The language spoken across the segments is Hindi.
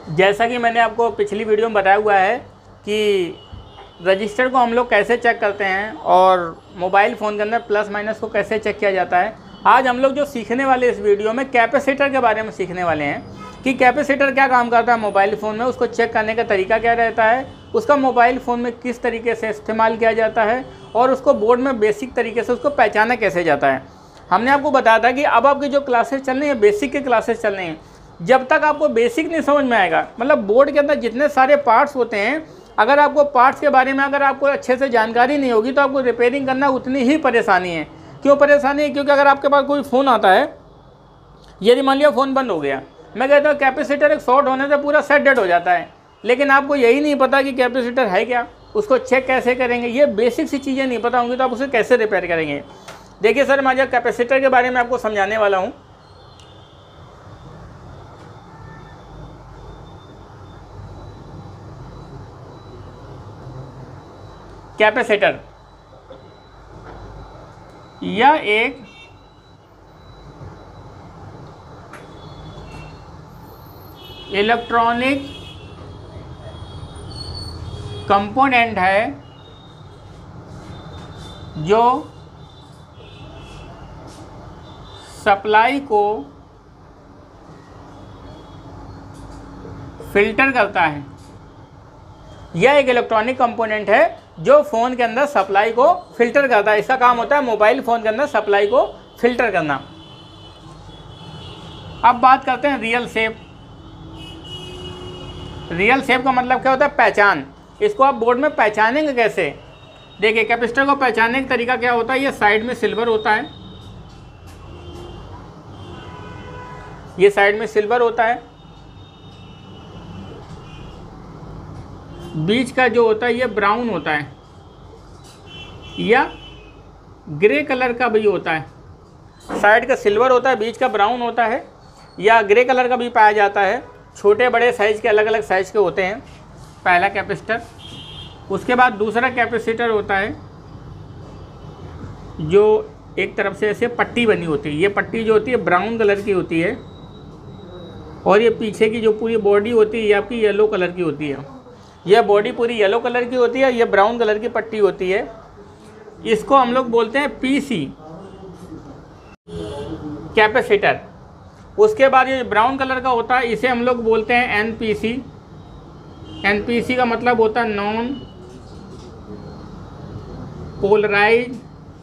जैसा कि मैंने आपको पिछली वीडियो में बताया हुआ है कि रजिस्टर को हम लोग कैसे चेक करते हैं और मोबाइल फ़ोन के अंदर प्लस माइनस को कैसे चेक किया जाता है। आज हम लोग जो सीखने वाले इस वीडियो में कैपेसिटर के बारे में सीखने वाले हैं कि कैपेसिटर क्या काम करता है मोबाइल फ़ोन में, उसको चेक करने का तरीका क्या रहता है, उसका मोबाइल फ़ोन में किस तरीके से इस्तेमाल किया जाता है और उसको बोर्ड में बेसिक तरीके से उसको पहचाना कैसे जाता है। हमने आपको बताया था कि अब आपकी जो क्लासेस चल रही हैं, बेसिक की क्लासेस चल रही हैं, जब तक आपको बेसिक नहीं समझ में आएगा, मतलब बोर्ड के अंदर जितने सारे पार्ट्स होते हैं, अगर आपको पार्ट्स के बारे में अगर आपको अच्छे से जानकारी नहीं होगी तो आपको रिपेयरिंग करना उतनी ही परेशानी है। क्यों परेशानी है? क्योंकि अगर आपके पास कोई फ़ोन आता है, यदि मान लिया फ़ोन बंद हो गया, मैं कहता हूँ कैपेसिटर एक शॉर्ट होने से पूरा सेट डेड हो जाता है, लेकिन आपको यही नहीं पता कि कैपेसिटर है क्या, उसको चेक कैसे करेंगे, ये बेसिक सी चीज़ें नहीं पता होंगी तो आप उसे कैसे रिपेयर करेंगे। देखिए सर, मैं आज कैपेसिटर के बारे में आपको समझाने वाला हूँ। कैपेसिटर यह एक इलेक्ट्रॉनिक कंपोनेंट है जो सप्लाई को फिल्टर करता है। यह एक इलेक्ट्रॉनिक कंपोनेंट है जो फ़ोन के अंदर सप्लाई को फिल्टर करता है। इसका काम होता है मोबाइल फ़ोन के अंदर सप्लाई को फिल्टर करना। अब बात करते हैं रियल शेप। रियल शेप का मतलब क्या होता है? पहचान। इसको आप बोर्ड में पहचानेंगे कैसे? देखिए, कैपेसिटर को पहचानने का तरीका क्या होता है? ये साइड में सिल्वर होता है, ये साइड में सिल्वर होता है, बीच का जो होता है ये ब्राउन होता है या ग्रे कलर का भी होता है। साइड का सिल्वर होता है, बीच का ब्राउन होता है या ग्रे कलर का भी पाया जाता है। छोटे बड़े साइज़ के अलग अलग साइज़ के होते हैं पहला कैपेसिटर। उसके बाद दूसरा कैपेसिटर होता है जो एक तरफ से ऐसे पट्टी बनी होती है। ये पट्टी जो होती है ब्राउन कलर की होती है और ये पीछे की जो पूरी बॉडी होती है ये आपकी येलो कलर की होती है। यह बॉडी पूरी येलो कलर की होती है, ये ब्राउन कलर की पट्टी होती है। इसको हम लोग बोलते हैं पीसी कैपेसिटर। उसके बाद ये ब्राउन कलर का होता है, इसे हम लोग बोलते हैं एनपीसी। एनपीसी का मतलब होता है नॉन पोलराइज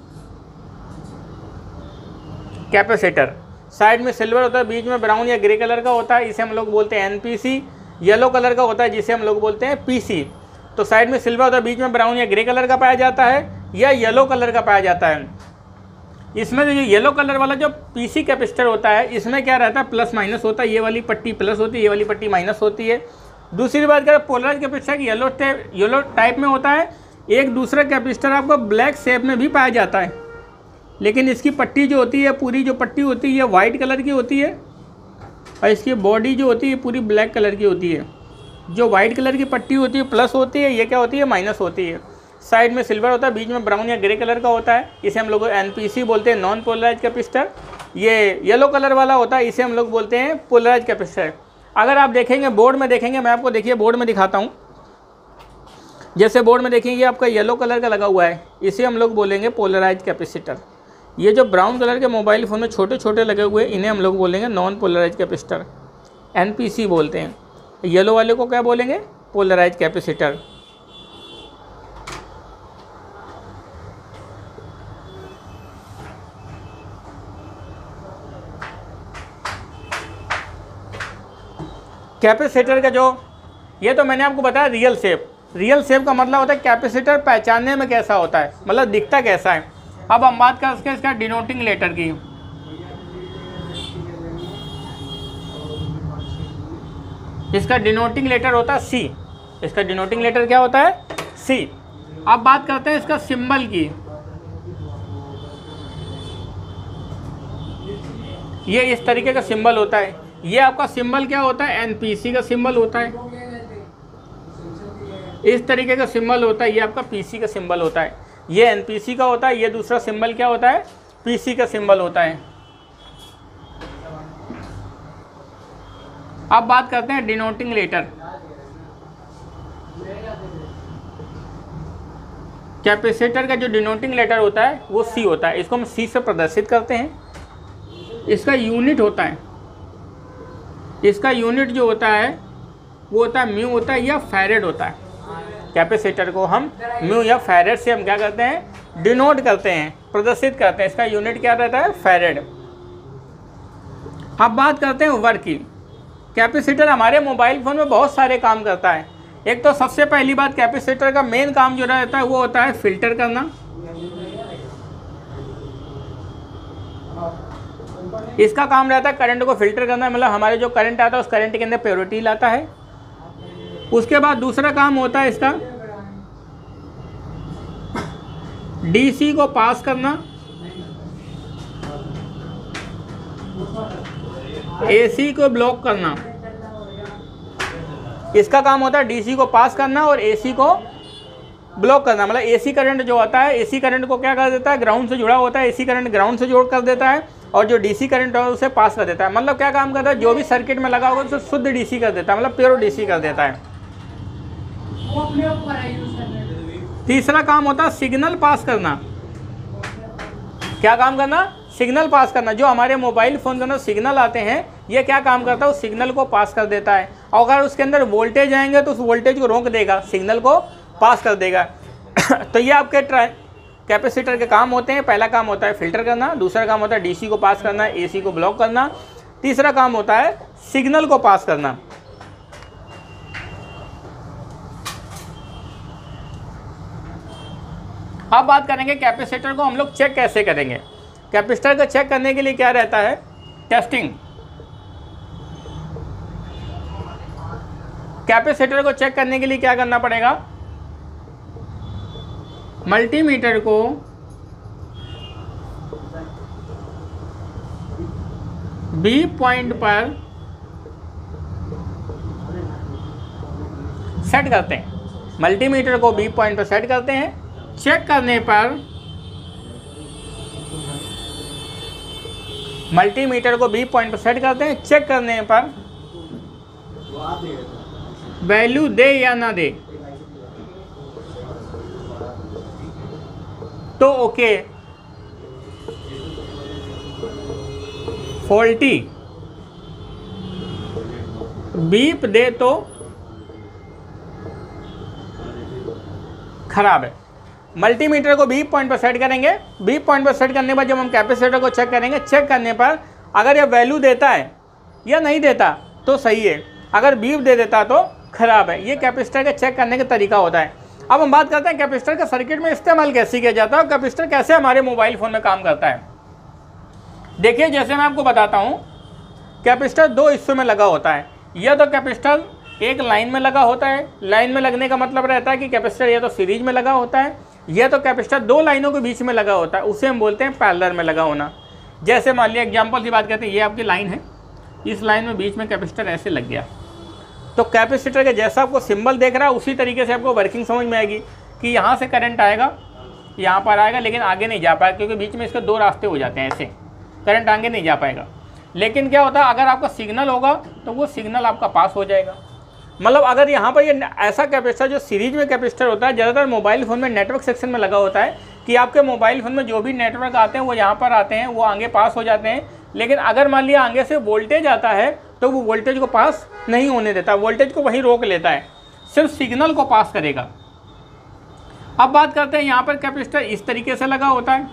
कैपेसिटर। साइड में सिल्वर होता है, बीच में ब्राउन या ग्रे कलर का होता है, इसे हम लोग बोलते हैं एनपीसी। येलो कलर का होता है जिसे हम लोग बोलते हैं पीसी। तो साइड में सिल्वर होता है, बीच में ब्राउन या ग्रे कलर का पाया जाता है या येलो कलर का पाया जाता है। इसमें जो येलो कलर वाला जो पीसी कैपेसिटर होता है, इसमें क्या रहता है? प्लस माइनस होता है। ये वाली पट्टी प्लस होती है, ये वाली पट्टी माइनस होती है। दूसरी बात करें पोलराइज कैपेसिटर, येलो टाइप में होता है। एक दूसरा कैपेसिटर आपको ब्लैक शेप में भी पाया जाता है, लेकिन इसकी पट्टी जो होती है, पूरी जो पट्टी होती है ये वाइट कलर की होती है और इसकी बॉडी जो होती है पूरी ब्लैक कलर की होती है। जो वाइट कलर की पट्टी होती है प्लस होती है, ये क्या होती है? माइनस होती है। साइड में सिल्वर होता है, बीच में ब्राउन या ग्रे कलर का होता है, इसे हम लोग एनपीसी बोलते हैं, नॉन पोलराइज कैपेसिटर। ये येलो कलर वाला होता है, इसे हम लोग बोलते हैं पोलराइज कैपेसिटर। अगर आप देखेंगे बोर्ड में देखेंगे, मैं आपको देखिए बोर्ड में दिखाता हूँ। जैसे बोर्ड में देखेंगे आपका येलो कलर का लगा हुआ है, इसे हम लोग बोलेंगे पोलराइज कैपेसिटर। ये जो ब्राउन कलर के मोबाइल फ़ोन में छोटे छोटे लगे हुए, इन्हें हम लोग बोलेंगे नॉन पोलराइज कैपेसिटर, एनपीसी बोलते हैं। येलो वाले को क्या बोलेंगे? Polarise capacitor. कैपेसिटर का जो ये तो मैंने आपको बताया रियल शेप। रियल शेप का मतलब होता है कैपेसिटर पहचानने में कैसा होता है, मतलब दिखता कैसा है। अब हम बात करें इसका डिनोटिंग लेटर की। इसका डिनोटिंग लेटर होता है सी। इसका डिनोटिंग लेटर क्या होता है? सी। अब बात करते हैं इसका सिंबल की। ये इस तरीके का सिंबल होता है। ये आपका सिंबल क्या होता है? एनपीसी का सिंबल होता है। इस तरीके का सिंबल होता है, ये आपका पीसी का सिंबल होता है। ये एनपीसी का होता है, ये दूसरा सिंबल क्या होता है? पीसी का सिंबल होता है। अब बात करते हैं डिनोटिंग लेटर। कैपेसिटर का जो डिनोटिंग लेटर होता है वो C होता है, इसको हम C से प्रदर्शित करते हैं। इसका यूनिट होता है, इसका यूनिट जो होता है वो होता है म्यू होता है या फैरेड होता है। कैपेसिटर को हम म्यू या फैरेड से हम क्या करते हैं, डिनोट करते हैं, प्रदर्शित करते हैं। इसका यूनिट क्या रहता है, फैरेड। अब बात करते हैं वर्किंग। कैपेसिटर हमारे मोबाइल फ़ोन में बहुत सारे काम करता है। एक तो सबसे पहली बात, कैपेसिटर का मेन काम जो रहता है वो होता है फिल्टर करना। इसका काम रहता है करंट को फिल्टर करना, मतलब हमारे जो करंट आता है उस करंट के अंदर प्योरिटी लाता है। उसके बाद दूसरा काम होता है इसका डीसी को पास करना, एसी को ब्लॉक करना। इसका काम होता है डीसी को पास करना और एसी को ब्लॉक करना। मतलब एसी करंट जो होता है, एसी करंट को क्या कर देता है, ग्राउंड से जुड़ा होता है, एसी करंट ग्राउंड से जोड़ कर देता है, और जो डीसी करंट है उसे पास कर देता है। मतलब क्या काम करता है, जो भी सर्किट में लगा होगा उसे शुद्ध डीसी कर देता है, मतलब प्योर डीसी कर देता है। तीसरा काम होता है सिग्नल पास करना। क्या काम करना, सिग्नल पास करना। जो हमारे मोबाइल फ़ोन के अंदर सिग्नल आते हैं, ये क्या काम करता है, उस सिग्नल को पास कर देता है। और अगर उसके अंदर वोल्टेज आएंगे तो उस वोल्टेज को रोक देगा, सिग्नल को पास कर देगा। तो ये आपके कैपेसिटर के काम होते हैं। पहला काम होता है फिल्टर करना, दूसरा काम होता है डीसी को पास करना, एसी को ब्लॉक करना, तीसरा काम होता है सिग्नल को पास करना। अब बात करेंगे कैपेसिटर को हम लोग चेक कैसे करेंगे। कैपेसिटर को चेक करने के लिए क्या रहता है, टेस्टिंग। कैपेसिटर को चेक करने के लिए क्या करना पड़ेगा, मल्टीमीटर को बी पॉइंट पर सेट करते हैं। मल्टीमीटर को बी पॉइंट पर सेट करते हैं। चेक करने पर मल्टीमीटर को बी पॉइंट पर सेट करते हैं। चेक करने पर वैल्यू दे या ना दे तो ओके, फॉल्टी, बीप दे तो खराब है। मल्टीमीटर को बीप पॉइंट पर सेट करेंगे। बीप पॉइंट पर सेट करने पर जब हम कैपेसिटर को चेक करेंगे, चेक करने पर अगर यह वैल्यू देता है या नहीं देता तो सही है, अगर बीप दे देता तो खराब है। ये कैपेसिटर का चेक करने का तरीका होता है। अब हम बात करते हैं कैपेसिटर का सर्किट में इस्तेमाल कैसे किया जाता है और कैपेसिटर कैसे हमारे मोबाइल फ़ोन में काम करता है। देखिए, जैसे मैं आपको बताता हूँ, कैपेसिटर दो हिस्सों में लगा होता है। यह तो कैपेसिटर एक लाइन में लगा होता है। लाइन में लगने का मतलब रहता है कि कैपेसिटर या तो सीरीज में लगा होता है, यह तो कैपेसिटर दो लाइनों के बीच में लगा होता है, उसे हम बोलते हैं पैरेलल में लगा होना। जैसे मान लिया एग्जाम्पल की बात करते हैं, ये आपकी लाइन है, इस लाइन में बीच में कैपेसिटर ऐसे लग गया, तो कैपेसिटर का जैसा आपको सिंबल देख रहा है उसी तरीके से आपको वर्किंग समझ में आएगी कि यहाँ से करंट आएगा, यहाँ पर आएगा, लेकिन आगे नहीं जा पाएगा क्योंकि बीच में इसके दो रास्ते हो जाते हैं, ऐसे करंट आगे नहीं जा पाएगा। लेकिन क्या होता है, अगर आपका सिग्नल होगा तो वो सिग्नल आपका पास हो जाएगा। मतलब अगर यहाँ पर ये ऐसा कैपेसिटर जो सीरीज में कैपेसिटर होता है, ज़्यादातर मोबाइल फ़ोन में नेटवर्क सेक्शन में लगा होता है कि आपके मोबाइल फ़ोन में जो भी नेटवर्क आते हैं वो यहाँ पर आते हैं, वो आगे पास हो जाते हैं। लेकिन अगर मान लिया आगे से वोल्टेज आता है तो वो वोल्टेज को पास नहीं होने देता, वोल्टेज को वहीं रोक लेता है, सिर्फ सिग्नल को पास करेगा। अब बात करते हैं, यहाँ पर कैपेसिटर इस तरीके से लगा होता है।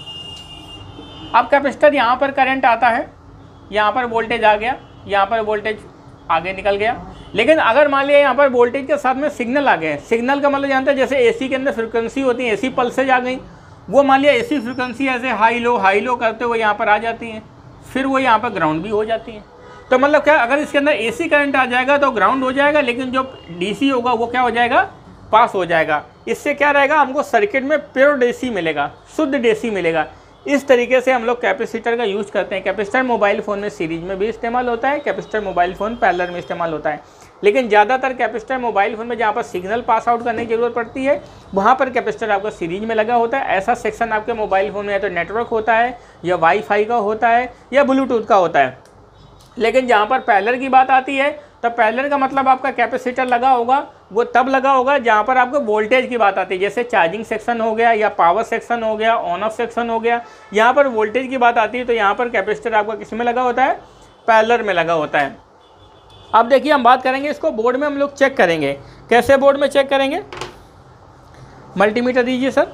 अब कैपेसिटर यहाँ पर करंट आता है, यहाँ पर वोल्टेज आ गया, यहाँ पर वोल्टेज आगे निकल गया। लेकिन अगर मान लिया यहाँ पर वोल्टेज के साथ में सिग्नल आ गए, सिग्नल का मतलब जानते हैं जैसे एसी के अंदर फ्रिक्वेंसी होती है, एसी पल्सेज आ गई, वो मान लिया एसी फ्रिक्वेंसी ऐसे हाई लो करते हुए यहाँ पर आ जाती हैं, फिर वो यहाँ पर ग्राउंड भी हो जाती हैं। तो मतलब क्या, अगर इसके अंदर एसी करंट आ जाएगा तो ग्राउंड हो जाएगा, लेकिन जो डीसी होगा वो क्या हो जाएगा, पास हो जाएगा। इससे क्या रहेगा, हमको सर्किट में प्योर डीसी मिलेगा, शुद्ध डीसी मिलेगा। इस तरीके से हम लोग कैपेसिटर का यूज़ करते हैं। कैपेसिटर मोबाइल फ़ोन में सीरीज में भी इस्तेमाल होता है, कैपेसिटर मोबाइल फ़ोन पैरेलल में इस्तेमाल होता है। लेकिन ज़्यादातर कैपेसिटर मोबाइल फ़ोन में जहाँ पर सिग्नल पास आउट करने की ज़रूरत पड़ती है, वहाँ पर कैपेसिटर आपका सीरीज में लगा होता है। ऐसा सेक्शन आपके मोबाइल फ़ोन में या तो नेटवर्क होता है, या वाईफाई का होता है, या ब्लूटूथ का होता है। लेकिन जहाँ पर पैरेलल की बात आती है तो पैरेलल का मतलब आपका कैपेसिटर लगा होगा वो तब लगा होगा जहाँ पर आपको वोल्टेज की बात आती है, जैसे चार्जिंग सेक्शन हो गया या पावर सेक्शन हो गया, ऑन ऑफ सेक्शन हो गया, यहाँ पर वोल्टेज की बात आती है तो यहाँ पर कैपेसिटर आपका किस में लगा होता है, पैरेलल में लगा होता है। अब देखिए हम बात करेंगे इसको बोर्ड में हम लोग चेक करेंगे। कैसे बोर्ड में चेक करेंगे, मल्टीमीटर दीजिए सर।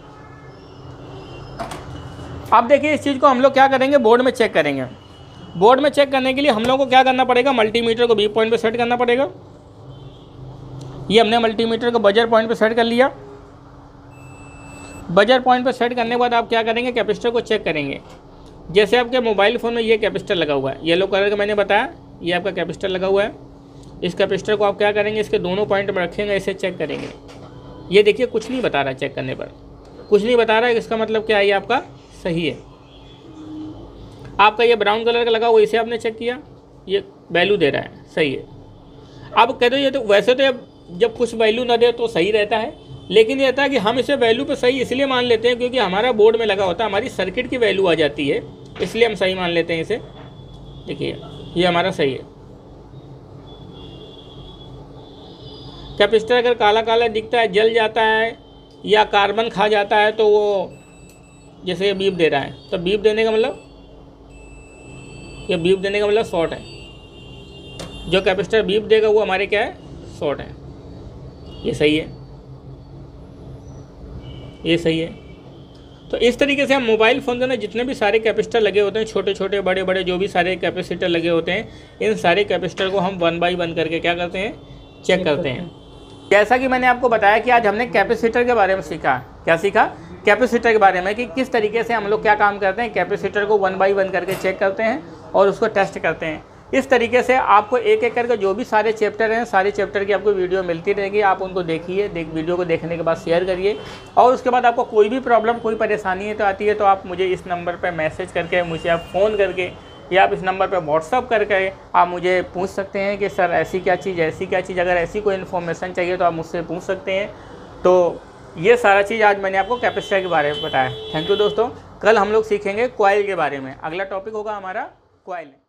अब देखिए इस चीज़ को हम लोग क्या करेंगे, बोर्ड में चेक करेंगे। बोर्ड में चेक करने के लिए हम लोग को क्या करना पड़ेगा, मल्टीमीटर को बी पॉइंट पे सेट करना पड़ेगा। ये हमने मल्टीमीटर को बजर पॉइंट पे सेट कर लिया। बजर पॉइंट पे सेट करने के बाद आप क्या करेंगे, कैपेसिटर को चेक करेंगे। जैसे आपके मोबाइल फ़ोन में ये कैपेसिटर लगा हुआ है, येलो कलर का मैंने बताया, ये आपका कैपेसिटर लगा हुआ है। इस कैपेसिटर को आप क्या करेंगे, इसके दोनों पॉइंट में रखेंगे, इसे चेक करेंगे। ये देखिए कुछ नहीं बता रहा, चेक करने पर कुछ नहीं बता रहा है, इसका मतलब क्या है, ये आपका सही है। आपका ये ब्राउन कलर का लगा हुआ, इसे आपने चेक किया, ये वैल्यू दे रहा है, सही है। अब कह दो ये तो वैसे तो जब कुछ वैल्यू ना दे तो सही रहता है, लेकिन ये रहता है कि हम इसे वैल्यू पे सही इसलिए मान लेते हैं क्योंकि हमारा बोर्ड में लगा होता है, हमारी सर्किट की वैल्यू आ जाती है, इसलिए हम सही मान लेते हैं इसे। देखिए ये हमारा सही है। कैपेसिटर अगर काला काला दिखता है, जल जाता है या कार्बन खा जाता है तो वो जैसे ये बीप दे रहा है, तो बीप देने का मतलब, ये बीप देने का मतलब शॉर्ट है। जो कैपेसिटर बीप देगा वो हमारे क्या है, शॉर्ट है। ये सही है, ये सही है। तो इस तरीके से हम मोबाइल फ़ोन के अंदर जितने भी सारे कैपेसिटर लगे होते हैं, छोटे छोटे बड़े बड़े जो भी सारे कैपेसिटर लगे होते हैं, इन सारे कैपेसिटर को हम 1 बाई 1 करके क्या करते हैं, चेक करते हैं। जैसा कि मैंने आपको बताया कि आज हमने कैपेसिटर के बारे में सीखा। क्या सीखा, कैपेसिटर के बारे में, कि किस तरीके से हम लोग क्या काम करते हैं, कैपेसिटर को 1 बाई 1 करके चेक करते हैं और उसको टेस्ट करते हैं। इस तरीके से आपको एक एक करके जो भी सारे चैप्टर हैं, सारे चैप्टर की आपको वीडियो मिलती रहेगी, आप उनको देखिए। वीडियो को देखने के बाद शेयर करिए, और उसके बाद आपको कोई भी प्रॉब्लम, कोई परेशानी है तो आती है तो आप मुझे इस नंबर पर मैसेज करके, मुझे आप फ़ोन करके या आप इस नंबर पर व्हाट्सअप करके आप मुझे पूछ सकते हैं कि सर ऐसी क्या चीज़, ऐसी क्या चीज़। अगर ऐसी कोई इन्फॉर्मेशन चाहिए तो आप मुझसे पूछ सकते हैं। तो ये सारा चीज़ आज मैंने आपको कैपेसिटर के बारे में बताया। थैंक यू दोस्तों। कल हम लोग सीखेंगे कॉइल के बारे में। अगला टॉपिक होगा हमारा कॉइल।